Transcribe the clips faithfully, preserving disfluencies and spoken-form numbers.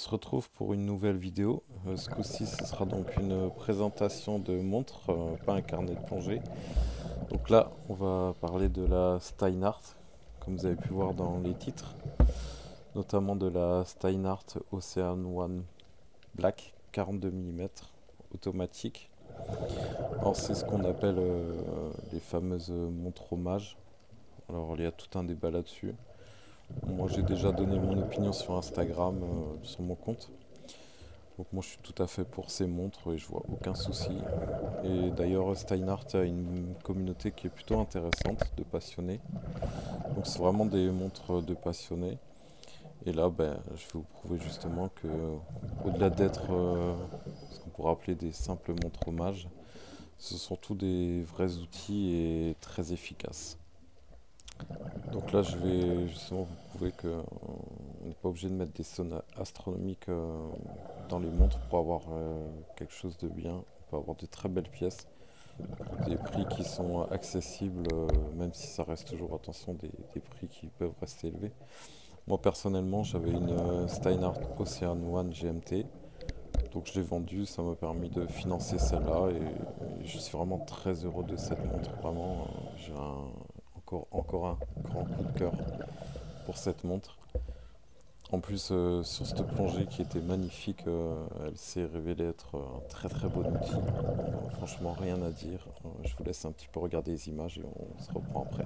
se retrouve pour une nouvelle vidéo. Euh, ce coup-ci, ce sera donc une présentation de montre, euh, pas un carnet de plongée. Donc là, on va parler de la Steinhart, comme vous avez pu voir dans les titres, notamment de la Steinhart Ocean One Black quarante-deux millimètres automatique. Alors c'est ce qu'on appelle euh, les fameuses montres hommage. Alors il y a tout un débat là-dessus. Moi j'ai déjà donné mon opinion sur Instagram, euh, sur mon compte. Donc moi je suis tout à fait pour ces montres et je vois aucun souci. Et d'ailleurs Steinhart a une communauté qui est plutôt intéressante de passionnés. Donc c'est vraiment des montres de passionnés. Et là ben, je vais vous prouver justement que au-delà d'être euh, ce qu'on pourrait appeler des simples montres hommage, ce sont tous des vrais outils et très efficaces. Donc là, je vais justement vous prouver que euh, on n'est pas obligé de mettre des sons astronomiques euh, dans les montres pour avoir euh, quelque chose de bien. On peut avoir de très belles pièces, des prix qui sont accessibles, euh, même si ça reste toujours, attention, des, des prix qui peuvent rester élevés. Moi personnellement, j'avais une euh, Steinhart Ocean One G M T, donc je l'ai vendue, ça m'a permis de financer celle-là et, et je suis vraiment très heureux de cette montre. Vraiment, euh, j'ai un, encore, encore un grand coup de cœur pour cette montre. En plus, euh, sur cette plongée qui était magnifique, euh, elle s'est révélée être un très très bon outil. Euh, franchement, rien à dire. Euh, je vous laisse un petit peu regarder les images et on se reprend après.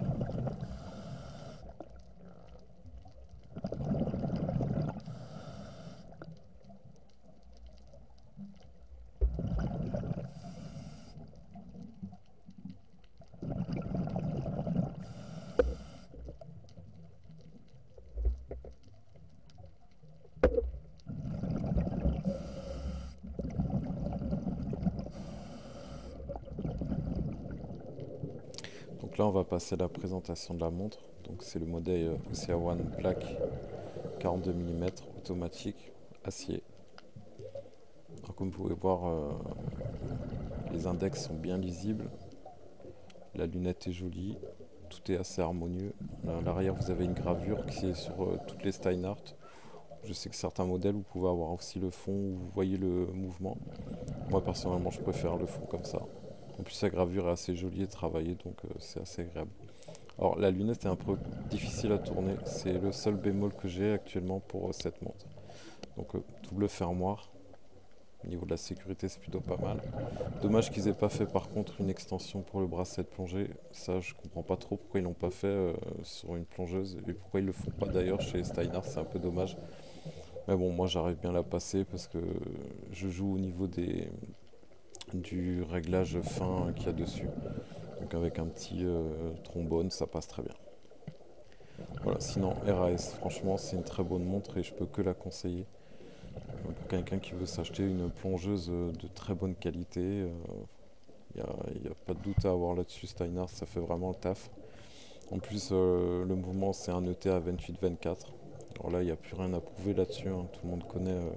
Donc là, on va passer à la présentation de la montre. Donc c'est le modèle Ocean One Black quarante-deux millimètres automatique acier. Alors, comme vous pouvez voir, euh, les index sont bien lisibles. La lunette est jolie. Tout est assez harmonieux. Là, à l'arrière, vous avez une gravure qui est sur euh, toutes les Steinhart. Je sais que certains modèles, vous pouvez avoir aussi le fond où vous voyez le mouvement. Moi, personnellement, je préfère le fond comme ça. En plus, la gravure est assez jolie et travaillée, donc euh, c'est assez agréable. Alors, la lunette est un peu difficile à tourner. C'est le seul bémol que j'ai actuellement pour euh, cette montre. Donc, euh, double fermoir. Au niveau de la sécurité, c'est plutôt pas mal. Dommage qu'ils aient pas fait par contre une extension pour le bracelet de plongée. Ça, je comprends pas trop pourquoi ils l'ont pas fait euh, sur une plongeuse et pourquoi ils le font pas d'ailleurs chez Steinhart. C'est un peu dommage. Mais bon, moi j'arrive bien à la passer parce que je joue au niveau des, du réglage fin qu'il y a dessus. Donc avec un petit euh, trombone, ça passe très bien. Voilà, sinon R A S, franchement c'est une très bonne montre et je peux que la conseiller. Euh, Pour quelqu'un qui veut s'acheter une plongeuse euh, de très bonne qualité, il n'y a, a, pas de doute à avoir là-dessus. Steinhart, ça fait vraiment le taf. En plus, euh, le mouvement c'est un E T A vingt-huit vingt-quatre. Alors là, il n'y a plus rien à prouver là-dessus, hein. Tout le monde connaît euh,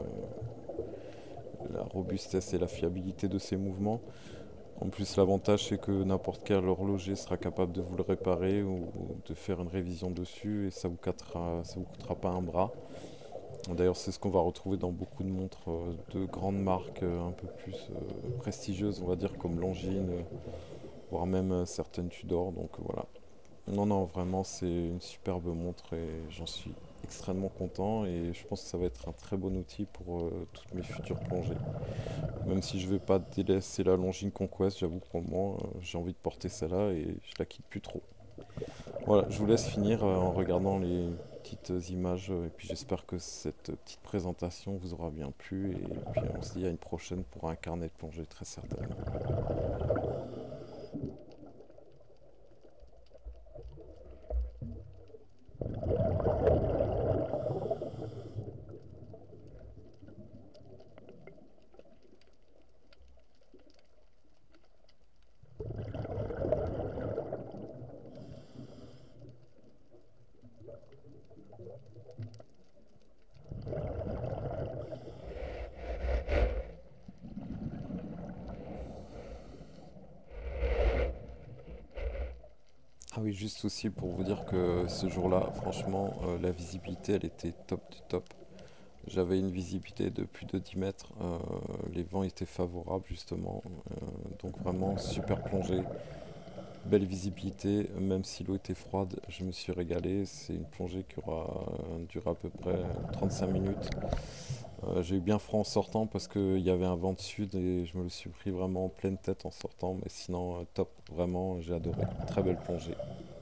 la robustesse et la fiabilité de ces mouvements. En plus, l'avantage, c'est que n'importe quel horloger sera capable de vous le réparer ou de faire une révision dessus et ça vous coûtera, ça vous coûtera pas un bras. D'ailleurs, c'est ce qu'on va retrouver dans beaucoup de montres euh, de grandes marques euh, un peu plus euh, prestigieuses, on va dire, comme Longines, euh, voire même euh, certaines Tudor. Donc euh, voilà. Non, non, vraiment, c'est une superbe montre et j'en suis extrêmement content et je pense que ça va être un très bon outil pour euh, toutes mes futures plongées. Même si je vais pas délaisser la Longines Conquest, j'avoue que pour le moment, euh, j'ai envie de porter celle-là et je la quitte plus trop. Voilà, je vous laisse finir euh, en regardant les petites images euh, et puis j'espère que cette petite présentation vous aura bien plu et puis on se dit à une prochaine pour un carnet de plongée très certainement. Ah oui, juste aussi pour vous dire que ce jour-là, franchement, euh, la visibilité, elle était top du top. J'avais une visibilité de plus de dix mètres. Euh, les vents étaient favorables justement. Euh, donc vraiment super plongée. Belle visibilité, même si l'eau était froide, je me suis régalé. C'est une plongée qui aura euh, duré à peu près trente-cinq minutes. Euh, j'ai eu bien froid en sortant parce qu'il y avait un vent de sud et je me le suis pris vraiment en pleine tête en sortant. Mais sinon, euh, top, vraiment, j'ai adoré. Très belle plongée.